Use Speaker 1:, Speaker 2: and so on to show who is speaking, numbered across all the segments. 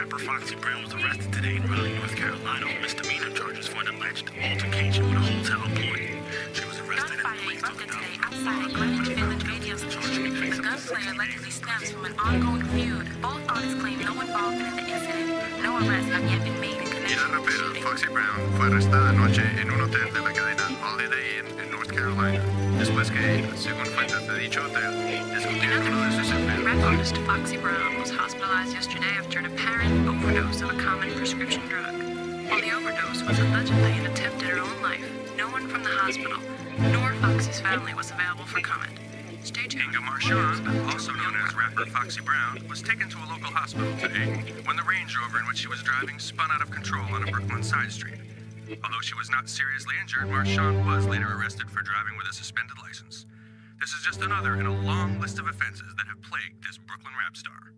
Speaker 1: Rapper Foxy Brown was arrested today in Raleigh, North Carolina on misdemeanor charges for an alleged altercation with a hotel employee. She was arrested and placed on the
Speaker 2: today outside a Greenwich Village radio station. The gunplay allegedly stems from an ongoing feud. Both artists claim no involvement in the incident. No arrests have yet been made in connection
Speaker 3: La
Speaker 2: with the
Speaker 3: rapera
Speaker 2: shooting.
Speaker 3: Foxy Brown fue arrestada anoche en un hotel de la cadena Holiday Inn en North Carolina, después que, según fuentes de dicho hotel, discutió con uno de sus
Speaker 2: Rap
Speaker 3: empleados.
Speaker 2: artist Foxy Brown was hospitalized yesterday after an apparent overdose of a common prescription drug. While the overdose was allegedly an attempt at her own life, no one from the hospital nor Foxy's family was available for comment. Stay tuned.
Speaker 3: Inga Marchand, also known as rapper Foxy Brown, was taken to a local hospital today when the Range Rover in which she was driving spun out of control on a Brooklyn side street. Although she was not seriously injured, Marchand was later arrested for driving with a suspended license. This is just another in a long list of offenses that have plagued this Brooklyn rap star.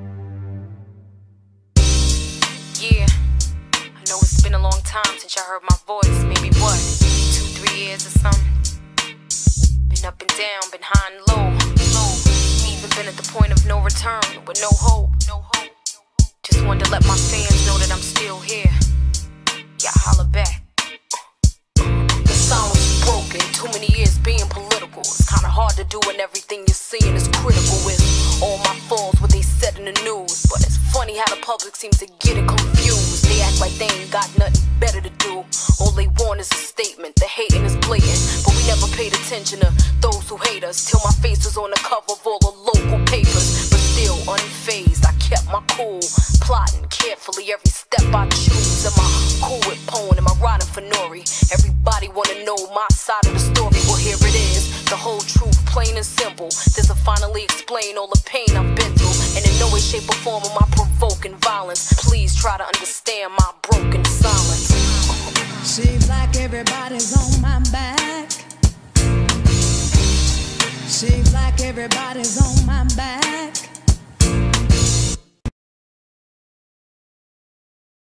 Speaker 2: Yeah, I know it's been a long time since y'all heard my voice. Maybe what, 2-3 years or something? Been up and down, been high and low. Even been at the point of no return, with no hope. Just wanted to let my fans know that I'm still here. Y'all holla back. The sound was broken, too many years being political. It's kinda hard to do when everything you're seeing is critical. With all my faults, what they said in the news. But it's funny how the public seems to get it confused. They act like they ain't got nothing better to do. All they want is a statement, the hating is blatant. But we never paid attention to those who hate us, till my face was on the cover of all the local papers. But still unfazed, I kept my cool, plotting carefully every step I choose. Am I cool with Pone? Am I riding for Nori? Everybody wanna know my side of the story. Well, here it is, the whole truth, plain and simple. This will finally explain all the pain I've been through. And in no way, shape, or form am I provoking violence. Please try to understand my broken silence.
Speaker 4: Seems like everybody's on my back. Seems like everybody's on my back.